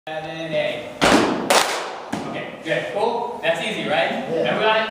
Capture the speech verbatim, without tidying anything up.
seven, eight. Okay, good, cool. That's easy, right? Yeah. Everyone?